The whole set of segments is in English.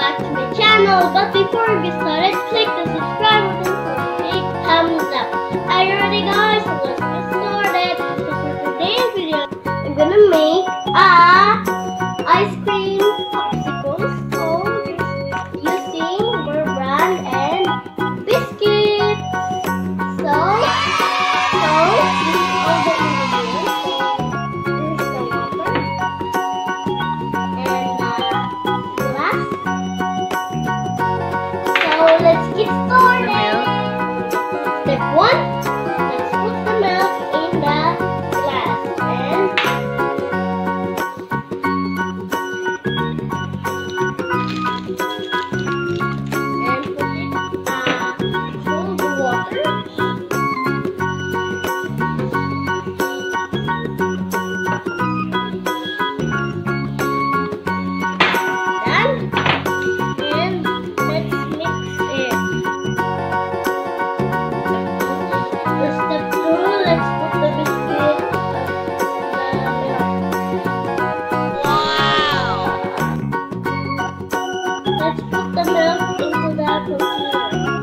back to my channel. But before we get started, click the subscribe button for a big thumbs up. Are you ready, guys? So let's get started. So for today's video, I'm gonna make ice cream popsicles. So using rubber band and biscuits. So this is all the ingredients. This is the water and glass. So let's get started. Step 1. Let's put the milk in the glass and put cold water. And let's mix it. For step 2, let's put the biscuit and the milk. Wow! Let's put the milk into the container.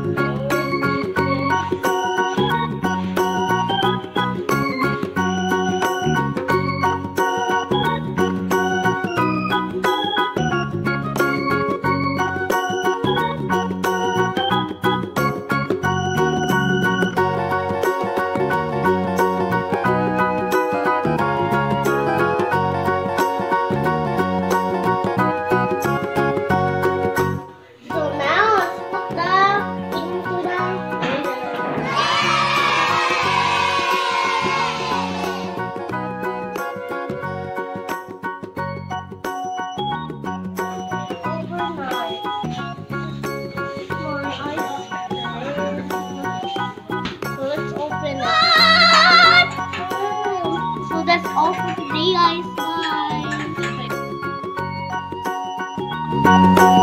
So that's all for today, guys. Bye.